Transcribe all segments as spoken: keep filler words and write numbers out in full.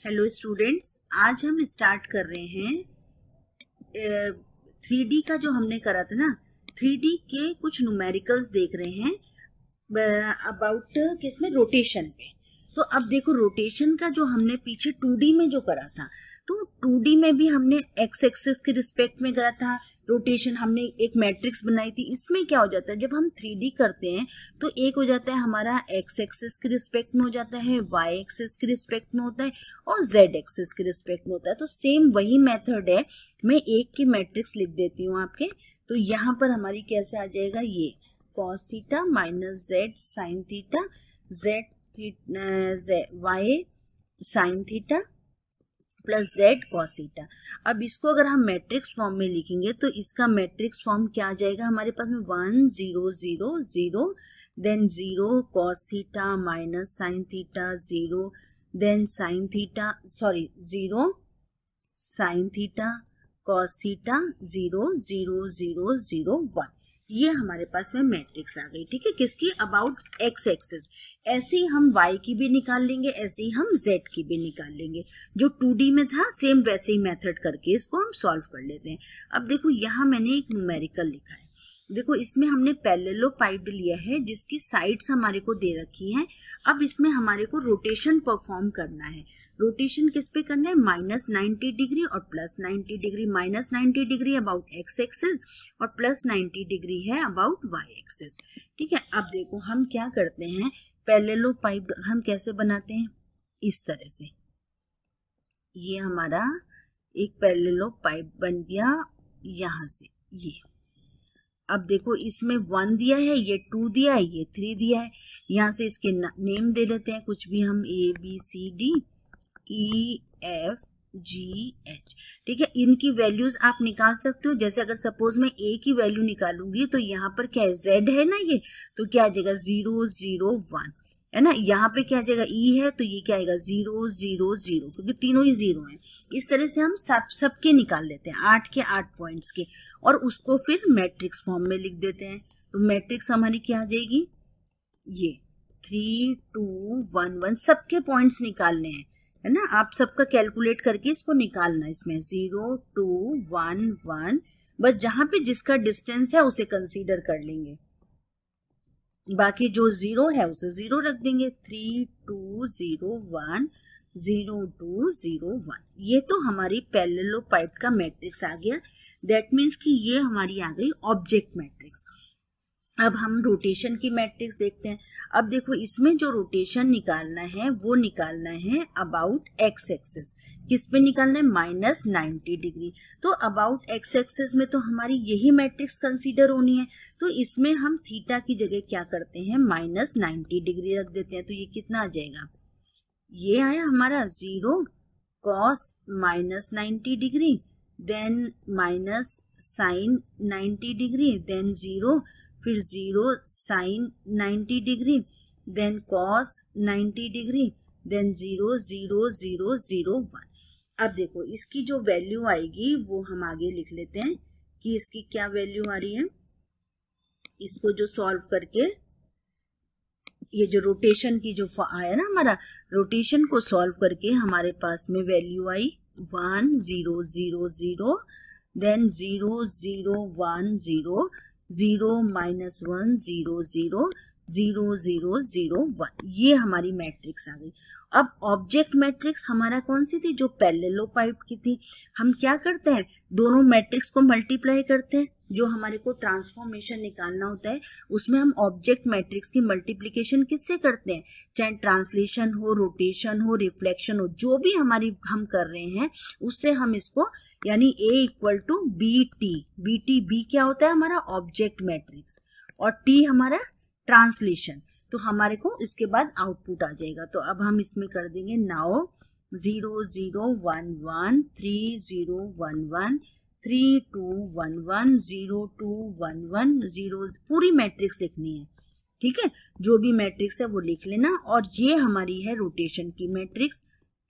Hello students, आज हम start कर रहे हैं थ्री डी का जो हमने करा था ना, थ्री डी के कुछ न्यूमेरिकल्स देख रहे हैं अबाउट किसमें रोटेशन पे। तो अब देखो रोटेशन का जो हमने पीछे टू डी में जो करा था, तो टू डी में भी हमने एक्स एक्सिस के रिस्पेक्ट में करा था रोटेशन, हमने एक मैट्रिक्स बनाई थी। इसमें क्या हो जाता है, जब हम थ्री डी करते हैं तो एक हो जाता है हमारा एक्स एक्सिस के रिस्पेक्ट में हो जाता है, वाई एक्सिस के रिस्पेक्ट में होता है और जेड एक्सिस के रिस्पेक्ट में होता है। तो सेम वही मेथड है, मैं एक की मैट्रिक्स लिख देती हूँ आपके। तो यहाँ पर हमारी कैसे आ जाएगा, ये cos theta minus Z sine theta, Z Y sine theta plus Z cos theta. अब इसको अगर हम मैट्रिक्स फॉर्म में लिखेंगे तो इसका मैट्रिक्स फॉर्म क्या आ जाएगा हमारे पास में, one zero zero zero then zero cos theta minus sine theta zero then sine theta sorry zero sine theta cos theta zero zero zero zero one. ये हमारे पास में मैट्रिक्स आ गई। ठीक है, किसकी, अबाउट एक्स एक्सिस। ऐसे ही हम y की भी निकाल लेंगे, ऐसे ही हम z की भी निकाल लेंगे। जो टू डी में था सेम वैसे ही मेथड करके इसको हम सॉल्व कर लेते हैं। अब देखो यहाँ मैंने एक न्यूमेरिकल लिखा है। देखो इसमें हमने पैरेललोपाइड लिया है जिसकी साइड्स हमारे को दे रखी हैं। अब इसमें हमारे को रोटेशन परफॉर्म करना है। रोटेशन किस पे करना है, माइनस नाइन्टी डिग्री और plus ninety degree. Minus ninety degree about X axis और प्लस नाइन्टी डिग्री है अबाउट वाई एक्सिस। ठीक है, अब देखो हम क्या करते हैं, पैरेललोपाइड हम कैसे बनाते हैं, इस तरह से। ये हमारा एक पैरेललोपाइड बन गया यहाँ से। ये अब देखो इसमें वन दिया है, ये टू दिया है, ये थ्री दिया है। यहाँ से इसके नेम दे लेते हैं कुछ भी हम, A B C D E F G H. ठीक है, इनकी वैल्यूज आप निकाल सकते हो। जैसे अगर सपोज मैं ए की वैल्यू निकालूंगी तो यहाँ पर क्या है, जेड है ना, ये तो क्या आ जाएगा जीरो जीरो वन है ना। यहाँ पे क्या आ जाएगा, ई है तो ये क्या आएगा जीरो जीरो जीरो, क्योंकि तीनों ही जीरो हैं। इस तरह से हम सब सबके निकाल लेते हैं, आठ के आठ पॉइंट्स के, और उसको फिर मैट्रिक्स फॉर्म में लिख देते हैं। तो मैट्रिक्स हमारी क्या आ जाएगी, ये थ्री टू वन वन, सबके पॉइंट्स निकालने हैं है ना। आप सबका कैलकुलेट करके इसको निकालना, इसमें जीरो टू वन वन, बस जहां पे जिसका डिस्टेंस है उसे कंसीडर कर लेंगे, बाकी जो जीरो है उसे जीरो रख देंगे। Three two zero one zero two zero one, ये तो हमारी पैरेललोपाइड का मैट्रिक्स आ गया। दैट मीन्स कि ये हमारी आ गई ऑब्जेक्ट मैट्रिक्स। अब हम रोटेशन की मैट्रिक्स देखते हैं। अब देखो इसमें जो रोटेशन निकालना है वो निकालना है अबाउट एक्स एक्सिस। किस पे निकालना है, माइनस नाइन्टी डिग्री। तो अबाउट एक्स एक्सिस में तो हमारी यही मैट्रिक्स कंसीडर होनी है। तो इसमें हम थीटा की जगह क्या करते हैं, माइनस नाइन्टी डिग्री रख देते हैं। तो ये कितना आ जाएगा, ये आया हमारा zero cos minus ninety degree then minus sine ninety degree then zero, फिर zero sine ninety degree then cos ninety degree then zero zero zero zero one. अब देखो इसकी जो वैल्यू आएगी वो हम आगे लिख लेते हैं कि इसकी क्या वैल्यू आ रही है। इसको जो सॉल्व करके ये जो रोटेशन की जो आया ना हमारा, रोटेशन को सॉल्व करके हमारे पास में वैल्यू आई one zero zero zero then zero zero one zero zero minus one zero zero zero zero zero one. ये हमारी मैट्रिक्स आ गई। अब ऑब्जेक्ट मैट्रिक्स हमारा कौन सी थी, जो पैरेललोपाइड की थी। हम क्या करते हैं, दोनों मैट्रिक्स को मल्टीप्लाई करते हैं। जो हमारे को ट्रांसफॉर्मेशन निकालना होता है उसमें हम ऑब्जेक्ट मैट्रिक्स की मल्टीप्लिकेशन किससे करते हैं, चाहे ट्रांसलेशन हो, रोटेशन हो, रिफ्लेक्शन हो, जो भी हमारी हम कर रहे हैं उससे हम इसको, यानी A equal to B T, B T B क्या होता है हमारा ऑब्जेक्ट मैट्रिक्स और टी हमारा ट्रांसलेशन। तो हमारे को इसके बाद आउटपुट आ जाएगा। तो अब हम इसमें कर देंगे now zero zero one one three zero one one three two one one zero two one one zero, पूरी मैट्रिक्स लिखनी है। ठीक है, जो भी मैट्रिक्स है वो लिख लेना। और ये हमारी है रोटेशन की मैट्रिक्स,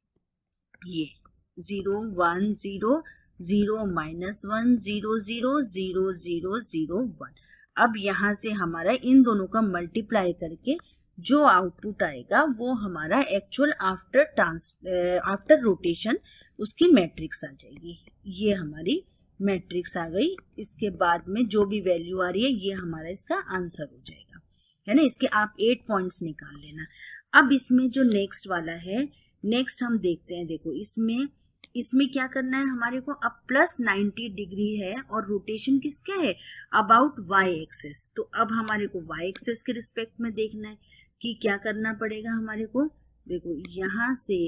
ये zero one zero zero minus one zero zero zero zero zero one. अब यहाँ से हमारा इन दोनों का मल्टीप्लाई करके जो आउटपुट आएगा वो हमारा actual after trans after rotation उसकी मैट्रिक्स आ जाएगी। ये हमारी मैट्रिक्स आ गई। इसके बाद में जो भी वैल्यू आ रही है ये हमारा इसका आंसर हो जाएगा, है ना। इसके आप एट पॉइंट्स निकाल लेना। अब इसमें जो नेक्स्ट वाला है, नेक्स्ट हम देखते हैं। देखो इसमें इसमें क्या करना है हमारे को, अब प्लस नाइन्टी डिग्री है और रोटेशन किसका है, अबाउट वाई एक्सिस। तो अब हमारे को वाई एक्सिस के रिस्पेक्ट में देखना है कि क्या करना पड़ेगा हमारे को। देखो यहाँ से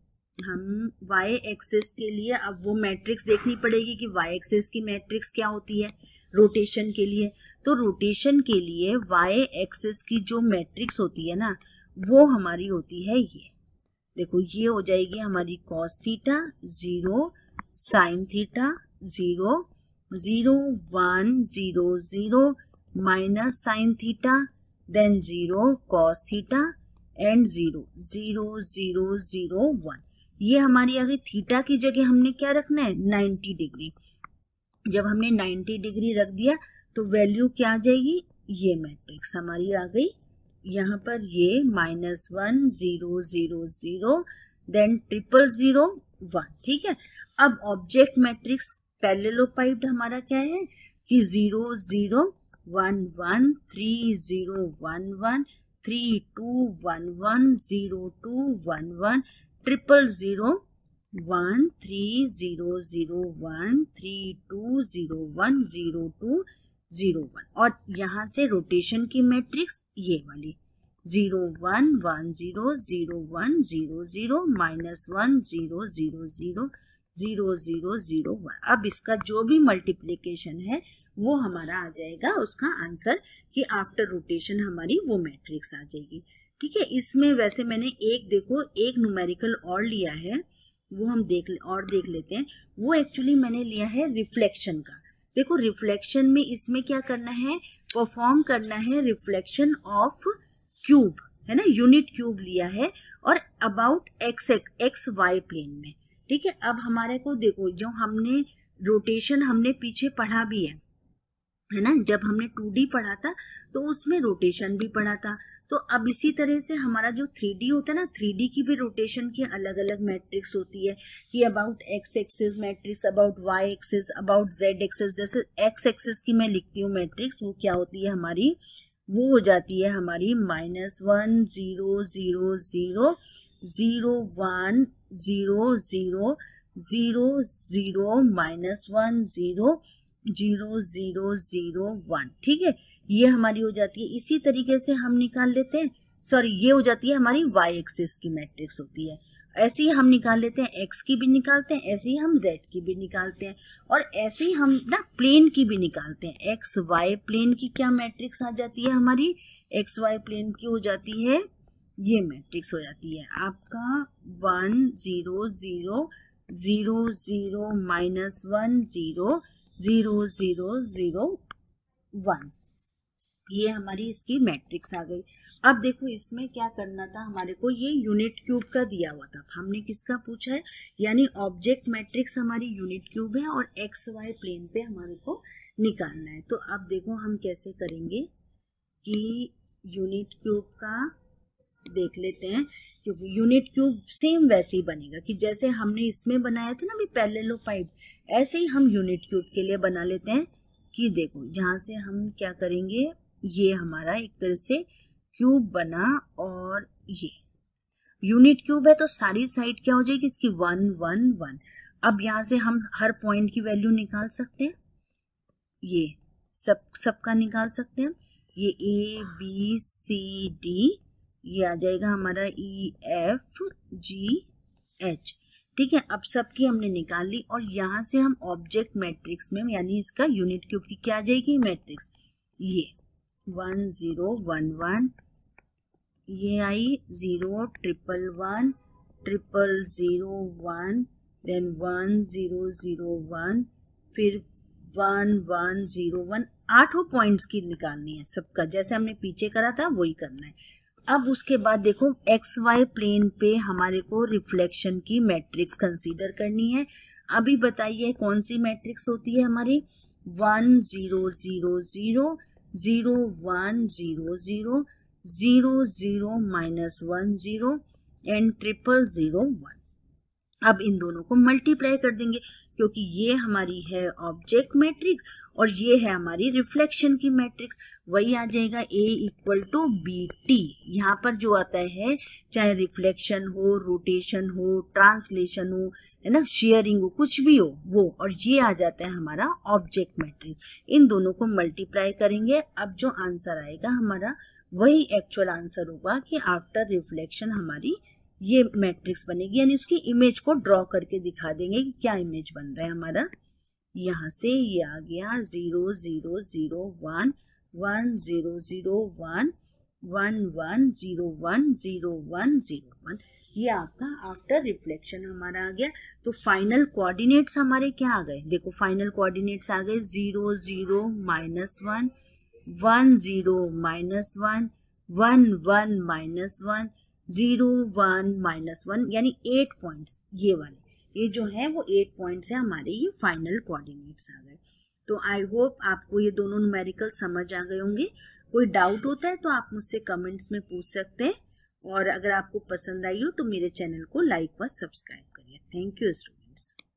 हम वाई एक्सिस के लिए अब वो मैट्रिक्स देखनी पड़ेगी कि वाई एक्सिस की मैट्रिक्स क्या होती है रोटेशन के लिए। तो रोटेशन के लिए वाई एक्सिस की जो मैट्रिक्स होती है ना वो हमारी होती है ये। देखो ये हो जाएगी हमारी cos theta zero, sine theta zero, zero one zero zero minus sine theta, then zero cos theta and zero zero zero zero one. ये हमारी आ गई। थीटा की जगह हमने क्या रखना है, नाइन्टी डिग्री। जब हमने नाइन्टी डिग्री रख दिया तो वैल्यू क्या आ जाएगी, ये मैट्रिक्स हमारी आ गई यहाँ पर। ये minus one zero zero zero then triple zero one, ठीक है। अब ऑब्जेक्ट मैट्रिक्स पैरेललोपाइड हमारा क्या है कि zero zero one one three zero one one three two one one zero two one one triple zero one three zero zero one three two zero one zero two zero one. और यहाँ से rotation की matrix ये वाली zero one one zero zero one zero zero minus one zero zero zero zero zero zero one. अब इसका जो भी मल्टीप्लिकेशन है वो हमारा आ जाएगा उसका आंसर कि आफ्टर रोटेशन हमारी वो मैट्रिक्स आ जाएगी, ठीक है। इसमें वैसे मैंने एक देखो एक न्यूमेरिकल और लिया है, वो हम देख और देख लेते हैं। वो एक्चुअली मैंने लिया है रिफ्लेक्शन का। देखो रिफ्लेक्शन में इसमें क्या करना है, परफॉर्म करना है रिफ्लेक्शन ऑफ क्यूब, है ना। यूनिट क्यूब लिया है और about X X Y plane में, ठीक है। अब हमारे को देखो जो हमने रोटेशन हमने पीछे पढ़ा भी है, है ना। जब हमने टू डी पढ़ा था तो उसमें रोटेशन भी पढ़ा था। तो अब इसी तरह से हमारा जो थ्री डी होता है ना, थ्री डी की भी रोटेशन की अलग अलग मैट्रिक्स होती है कि about X axis matrix, about Y axis, about Z axis. जैसे एक्स एक्सिस की मैं लिखती हूँ मैट्रिक्स, वो क्या होती है हमारी, वो हो जाती है हमारी minus one zero zero zero zero one zero zero zero zero minus one zero zero zero zero one, ठीक है। ये हमारी हो जाती है। इसी तरीके से हम निकाल लेते हैं, सॉरी ये हो जाती है हमारी वाई एक्सिस की मैट्रिक्स होती है। ऐसे ही हम निकाल लेते हैं, एक्स की भी निकालते हैं, ऐसे ही हम जेड की भी निकालते हैं, और ऐसे ही हम ना प्लेन की भी निकालते हैं। एक्स वाई प्लेन की क्या मैट्रिक्स आ जाती है हमारी, एक्स वाई प्लेन की हो जाती है ये मैट्रिक्स हो जाती है आपका one zero zero zero zero minus one zero zero zero zero one. ये हमारी इसकी मैट्रिक्स आ गई। अब देखो इसमें क्या करना था हमारे को, ये यूनिट क्यूब का दिया हुआ था, हमने किसका पूछा है, यानी ऑब्जेक्ट मैट्रिक्स हमारी यूनिट क्यूब है और एक्स वाई प्लेन पे हमारे को निकालना है। तो अब देखो हम कैसे करेंगे कि यूनिट क्यूब का देख लेते हैं, क्योंकि यूनिट क्यूब सेम वैसे ही बनेगा कि जैसे हमने इसमें बनाया था ना अभी पैरेललोपाइड, ऐसे ही हम यूनिट क्यूब के लिए बना लेते हैं। कि देखो जहाँ से हम क्या करेंगे, ये हमारा एक तरह से क्यूब बना और ये यूनिट क्यूब है तो सारी साइड क्या हो जाएगी इसकी वन वन वन। अब यहाँ से हम हर पॉइंट की वैल्यू निकाल सकते हैं, ये सब सबका निकाल सकते हैं। ये ए बी सी डी ये आ जाएगा हमारा ई एफ जी एच, ठीक है। अब सबकी हमने निकाल ली और यहाँ से हम ऑब्जेक्ट मैट्रिक्स में यानी इसका यूनिट क्यूब की क्या आ जाएगी मैट्रिक्स, ये वन जीरो वन वन, ये आई zero triple one triple zero one, then one zero zero one, फिर वन वन जीरो वन। आठों पॉइंट्स की निकालनी है सबका, जैसे हमने पीछे करा था वही करना है। अब उसके बाद देखो एक्स वाई प्लेन पे हमारे को रिफ्लेक्शन की मैट्रिक्स कंसीडर करनी है। अभी बताइए कौन सी मैट्रिक्स होती है हमारी, one zero zero zero zero one zero zero zero zero minus one zero and triple zero one. अब इन दोनों को मल्टीप्लाई कर देंगे क्योंकि ये हमारी है ऑब्जेक्ट मैट्रिक्स और ये है हमारी रिफ्लेक्शन की मैट्रिक्स। वही आ जाएगा A equal to B T. यहाँ पर जो आता है चाहे रिफ्लेक्शन हो, रोटेशन हो, ट्रांसलेशन हो, है ना, शेयरिंग हो, कुछ भी हो वो, और ये आ जाता है हमारा ऑब्जेक्ट मैट्रिक्स। इन दोनों को मल्टीप्लाई करेंगे। अब जो आंसर आएगा हमारा वही एक्चुअल आंसर होगा कि आफ्टर रिफ्लेक्शन हमारी ये मैट्रिक्स बनेगी, यानी उसकी इमेज को ड्रॉ करके दिखा देंगे कि क्या इमेज बन रहा है हमारा। यहाँ से ये आ गया zero zero zero one one zero zero one one one zero one zero one zero one. ये आपका आफ्टर रिफ्लेक्शन हमारा आ गया। तो फाइनल कोऑर्डिनेट्स हमारे क्या आ गए, देखो फाइनल कोऑर्डिनेट्स आ गए zero zero minus one one zero minus one one one minus one zero one minus one, यानी एट पॉइंट्स ये वाले, ये जो है वो एट पॉइंट्स है हमारे, ये फाइनल कोऑर्डिनेट्स आ गए। तो आई होप आपको ये दोनों न्यूमेरिकल समझ आ गए होंगे। कोई डाउट होता है तो आप मुझसे कमेंट्स में पूछ सकते हैं, और अगर आपको पसंद आई हो तो मेरे चैनल को लाइक व सब्सक्राइब करिए। Thank you students.